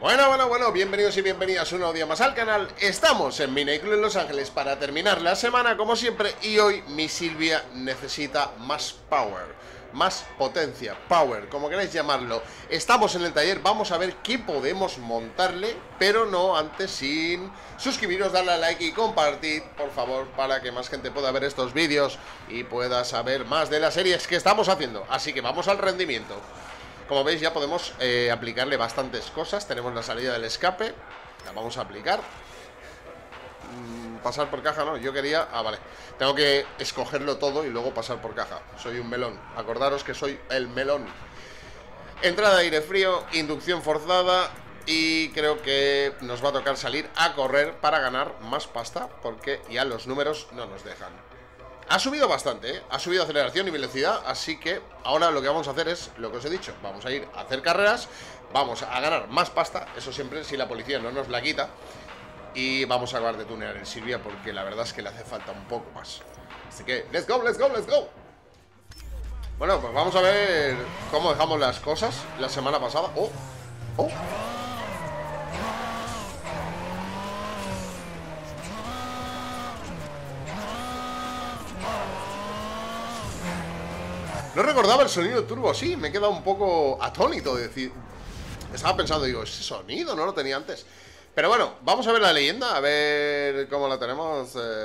Bueno, bienvenidos y bienvenidas un nuevo día más al canal. Estamos en mi Nightclub en Los Ángeles para terminar la semana como siempre. Y hoy mi Silvia necesita más power, más potencia, power, como queráis llamarlo. Estamos en el taller, vamos a ver qué podemos montarle, pero no antes sin suscribiros, darle a like y compartir, por favor, para que más gente pueda ver estos vídeos y pueda saber más de las series que estamos haciendo. Así que vamos al rendimiento. Como veis ya podemos aplicarle bastantes cosas. Tenemos la salida del escape, la vamos a aplicar. Pasar por caja, no, yo quería... Ah, vale, tengo que escogerlo todo y luego pasar por caja. Soy un melón, acordaros que soy el melón. Entrada de aire frío, inducción forzada. Y creo que nos va a tocar salir a correr para ganar más pasta, porque ya los números no nos dejan. Ha subido bastante, ¿eh? Ha subido aceleración y velocidad, así que ahora lo que vamos a hacer es lo que os he dicho. Vamos a ir a hacer carreras, vamos a ganar más pasta, eso siempre si la policía no nos la quita. Y vamos a acabar de tunear en Silvia porque la verdad es que le hace falta un poco más. Así que, let's go, let's go, let's go. Bueno, pues vamos a ver cómo dejamos las cosas la semana pasada. Oh. No recordaba el sonido del turbo así, me he quedado un poco atónito de decir... Estaba pensando, digo, ese sonido no lo tenía antes. Pero bueno, vamos a ver la leyenda, a ver cómo la tenemos.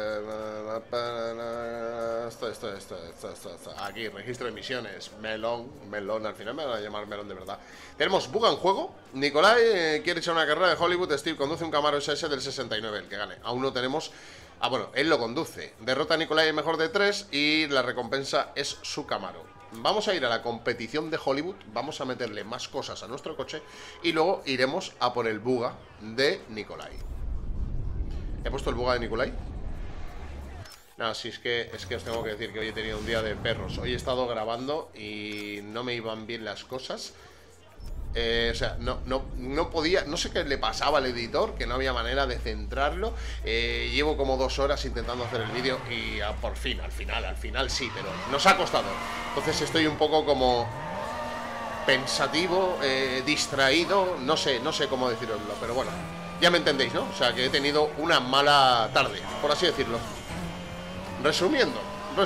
Esto. Aquí, registro de misiones. Melón, al final me van a llamar melón de verdad. Tenemos Buga en juego. Nicolai quiere echar una carrera de Hollywood. Steve conduce un Camaro SS del 69, el que gane. Aún no tenemos... Ah, bueno, él lo conduce. Derrota a Nicolai en mejor de 3 y la recompensa es su Camaro. Vamos a ir a la competición de Hollywood, vamos a meterle más cosas a nuestro coche y luego iremos a por el Buga de Nicolai. ¿He puesto el Buga de Nicolai? No, sí, es que os tengo que decir que hoy he tenido un día de perros. Hoy he estado grabando y no me iban bien las cosas. O sea, no podía, no sé qué le pasaba al editor, que no había manera de centrarlo. Llevo como 2 horas intentando hacer el vídeo y por fin, al final sí, pero nos ha costado. Entonces estoy un poco como pensativo, distraído, no sé cómo deciroslo, pero bueno, ya me entendéis, ¿no? O sea, que he tenido una mala tarde, por así decirlo. Resumiendo.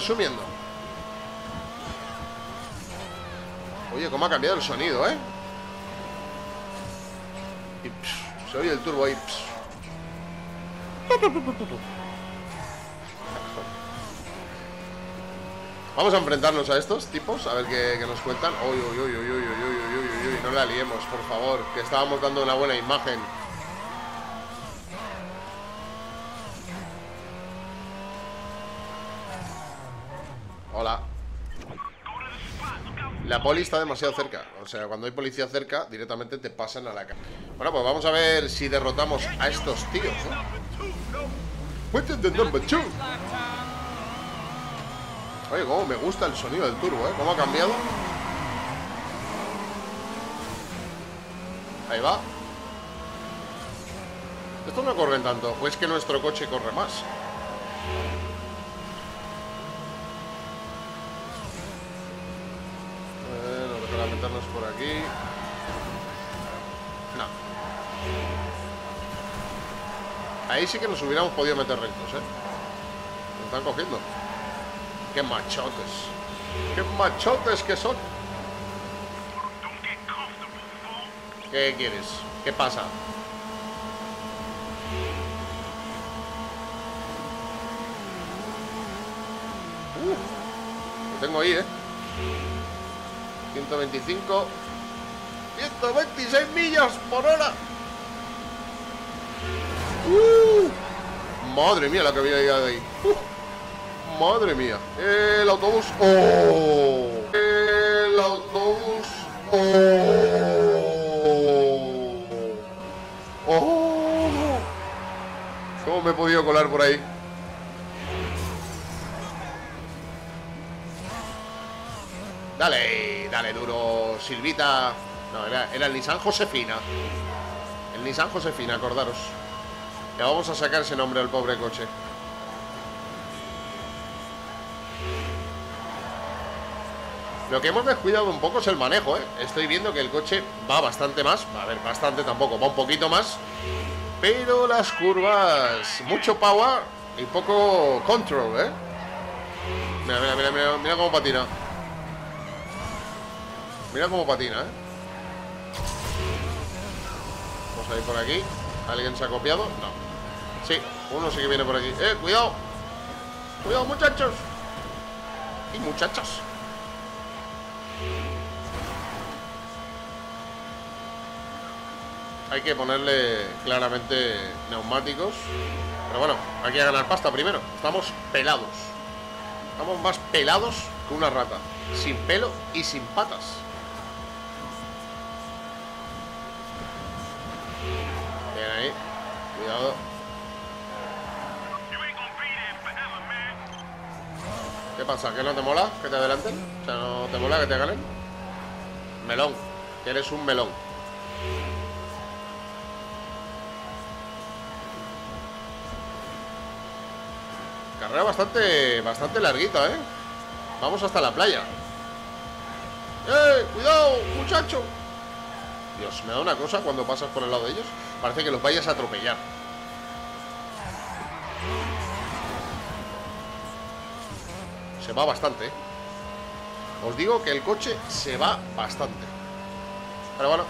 Oye, cómo ha cambiado el sonido, ¿eh? Y se oye el turbo ahí. Vamos a enfrentarnos a estos tipos, a ver qué nos cuentan. Uy, no la liemos, por favor, que estábamos dando una buena imagen. Hola. La poli está demasiado cerca. O sea, cuando hay policía cerca, directamente te pasan a la cara. Bueno, pues vamos a ver si derrotamos a estos tíos, What's the number 2? Oye, cómo me gusta el sonido del turbo, cómo ha cambiado. Ahí va. Estos no corren tanto. O es que nuestro coche corre más. Para meternos por aquí. No. Ahí sí que nos hubiéramos podido meter rectos, Nos están cogiendo. Qué machotes. Qué machotes que son. ¿Qué quieres? ¿Qué pasa? Lo tengo ahí, 125, 126 millas por hora. Madre mía la que había llegado ahí. Madre mía. El autobús. El autobús. ¿Cómo me he podido colar por ahí? Dale duro, Silvita. No, era el Nissan Josefina. El Nissan Josefina, acordaros. Le vamos a sacar ese nombre al pobre coche. Lo que hemos descuidado un poco es el manejo, ¿eh? Estoy viendo que el coche va bastante más. A ver, bastante tampoco, va un poquito más. Pero las curvas, mucho power y poco control, ¿eh? Mira, mira, mira, mira, mira cómo patina. Mira cómo patina, ¿eh? Vamos a ir por aquí. ¿Alguien se ha copiado? No. Sí, uno sí que viene por aquí. Cuidado. Cuidado, muchachos. Y muchachas. Hay que ponerle claramente neumáticos. Pero bueno, hay que ganar pasta primero. Estamos pelados. Estamos más pelados que una rata. Sin pelo y sin patas. Bien ahí. Cuidado. ¿Qué pasa? ¿Que no te mola que te adelanten? O sea, ¿no te mola que te ganen? Melón. Que eres un melón. Carrera bastante larguita, ¿eh? Vamos hasta la playa. ¡Cuidado, muchacho! Dios, me da una cosa cuando pasas por el lado de ellos. Parece que los vayas a atropellar. Se va bastante, ¿eh? Os digo que el coche se va bastante. Pero bueno,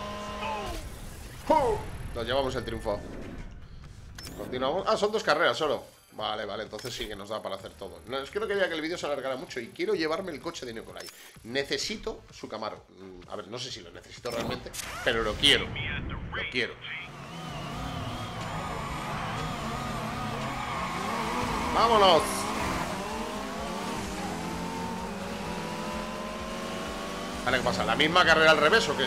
nos llevamos el triunfo. Continuamos. Ah, son 2 carreras solo. Vale, vale, entonces sí que nos da para hacer todo. No, es que no quería que el vídeo se alargara mucho. Y quiero llevarme el coche de Nicolai. Necesito su Camaro. A ver, no sé si lo necesito realmente, pero lo quiero. Lo quiero. ¡Vámonos! Vale, ¿qué pasa? ¿La misma carrera al revés o qué?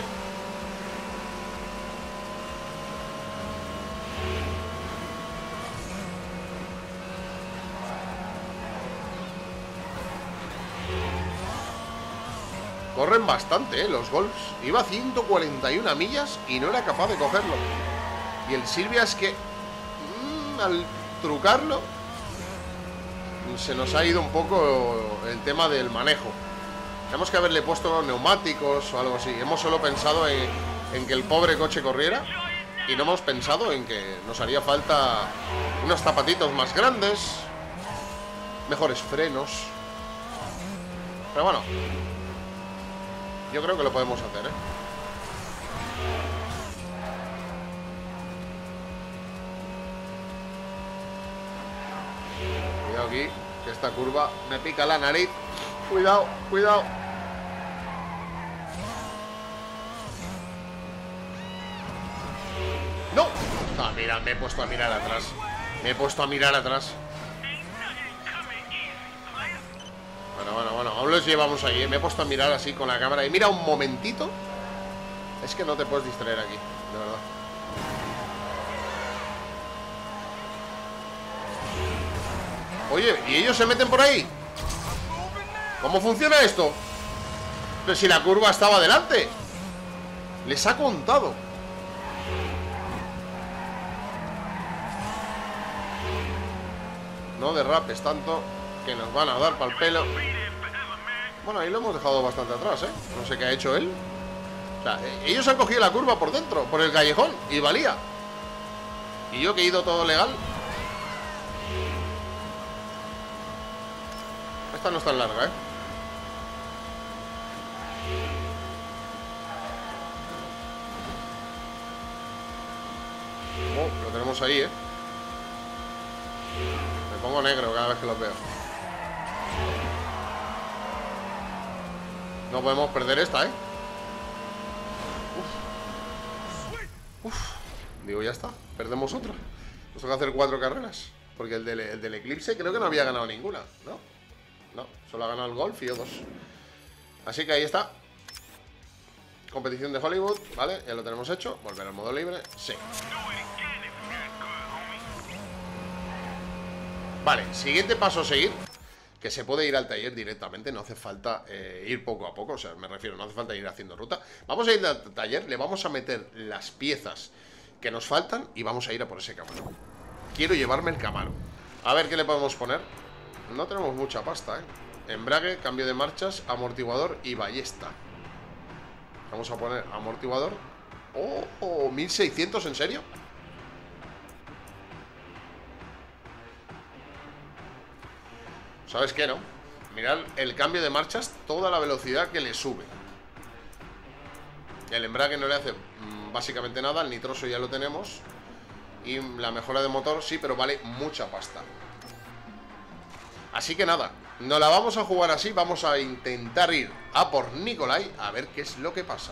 Corren bastante, los Golfs. Iba a 141 millas y no era capaz de cogerlo. Y el Silvia es que al trucarlo se nos ha ido un poco el tema del manejo. Tenemos que haberle puesto neumáticos o algo así. Hemos solo pensado en que el pobre coche corriera y no hemos pensado en que nos haría falta unos zapatitos más grandes, mejores frenos. Pero bueno, yo creo que lo podemos hacer, ¿eh? Cuidado aquí, que esta curva me pica la nariz. Cuidado, cuidado. ¡No! Ah, mira, me he puesto a mirar atrás. Me he puesto a mirar atrás. Bueno, aún los llevamos ahí, ¿eh? Me he puesto a mirar así con la cámara. Y mira un momentito. Es que no te puedes distraer aquí, de verdad. Oye, ¿y ellos se meten por ahí? ¿Cómo funciona esto? Pero si la curva estaba delante. Les ha contado. No derrapes tanto, que nos van a dar pa'l pelo. Bueno, ahí lo hemos dejado bastante atrás, ¿eh? No sé qué ha hecho él. O sea, ellos han cogido la curva por dentro, por el callejón, y valía. Y yo que he ido todo legal. Esta no es tan larga, ¿eh? Oh, lo tenemos ahí, ¿eh? Me pongo negro cada vez que los veo. No podemos perder esta, ¿eh? Uf. Digo, ya está, perdemos otra. Nos toca hacer 4 carreras. Porque el del Eclipse creo que no había ganado ninguna, ¿no? No, solo ha ganado el Golf y O2. Así que ahí está. Competición de Hollywood, ¿vale? Ya lo tenemos hecho. Volver al modo libre, sí. Vale, siguiente paso a seguir. Que se puede ir al taller directamente. No hace falta ir poco a poco. O sea, me refiero, no hace falta ir haciendo ruta. Vamos a ir al taller, le vamos a meter las piezas que nos faltan y vamos a ir a por ese Camaro. Quiero llevarme el Camaro. A ver qué le podemos poner. No tenemos mucha pasta, ¿eh? embrague, cambio de marchas, amortiguador y ballesta. Vamos a poner amortiguador. Oh, 1600, ¿en serio? ¿Sabes qué, no? Mirad el cambio de marchas, toda la velocidad que le sube. El embrague no le hace básicamente nada, el nitroso ya lo tenemos. Y la mejora de motor sí, pero vale mucha pasta. Así que nada, no la vamos a jugar así. Vamos a intentar ir a por Nikolai, a ver qué es lo que pasa.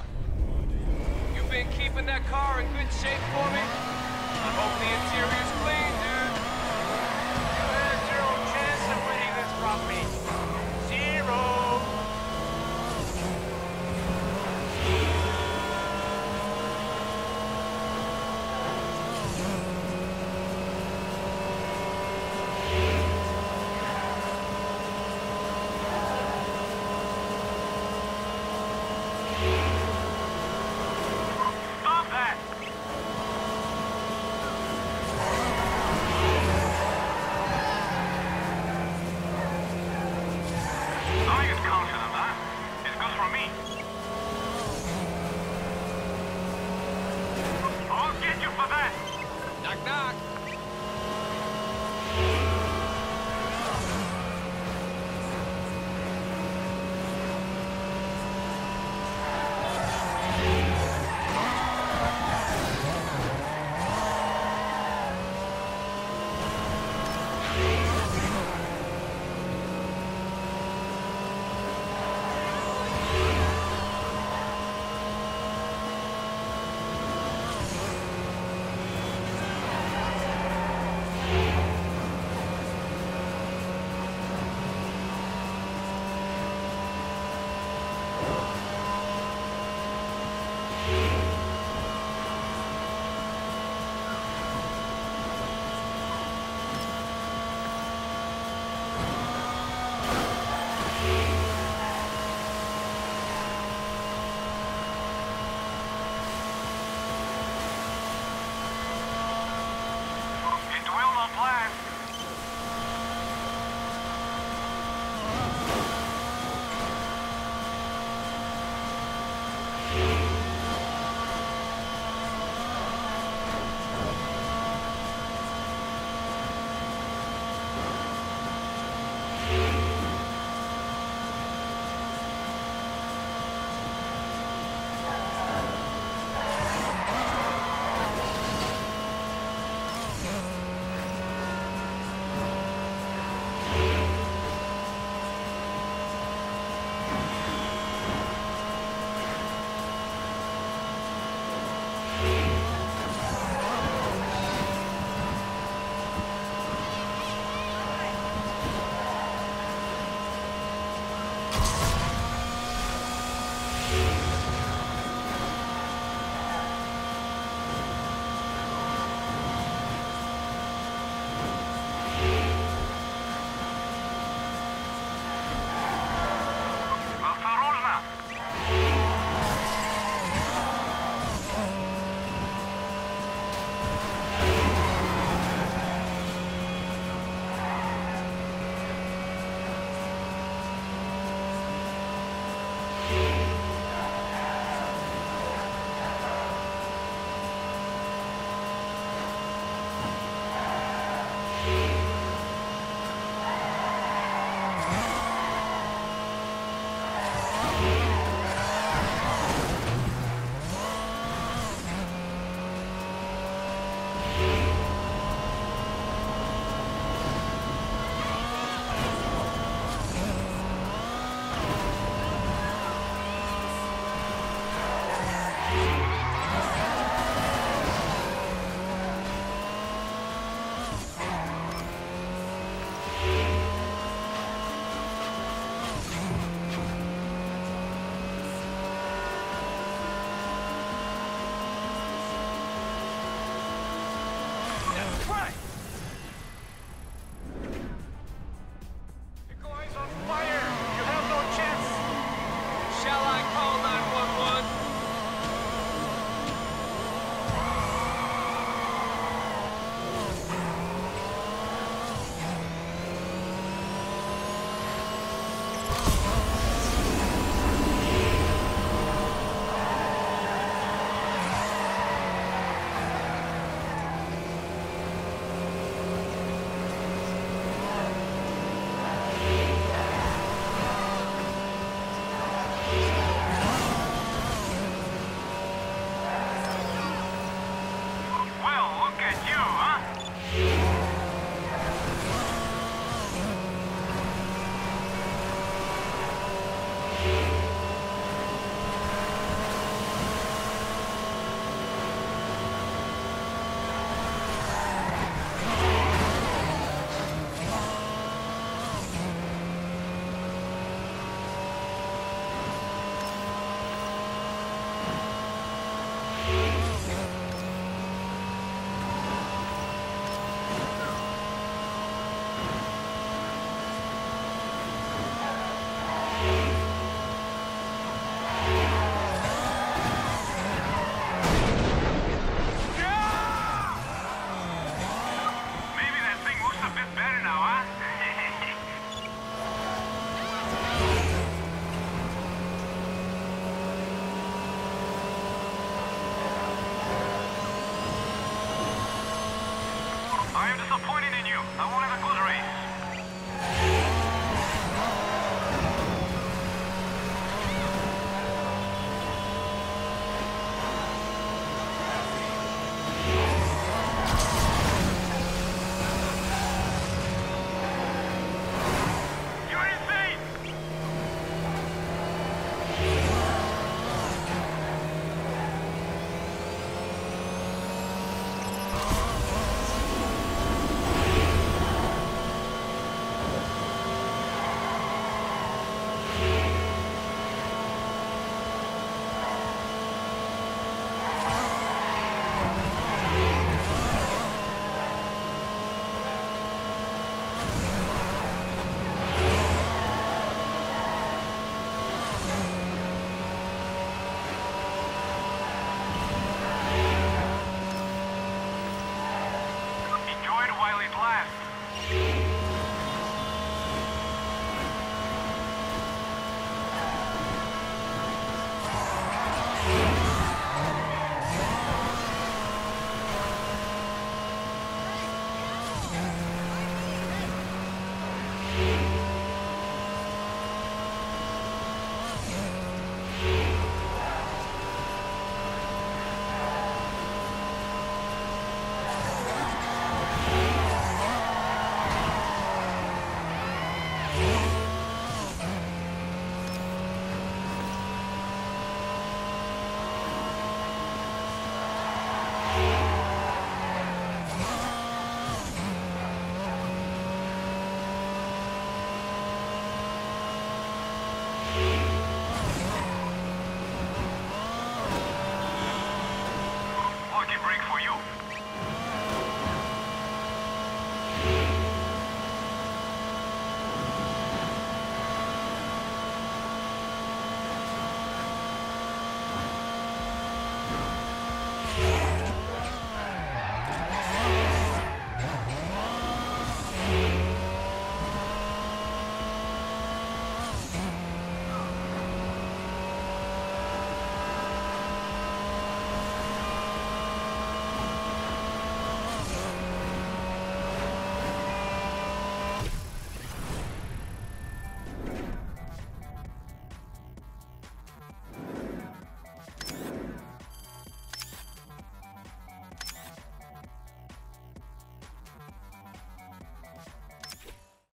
I wanna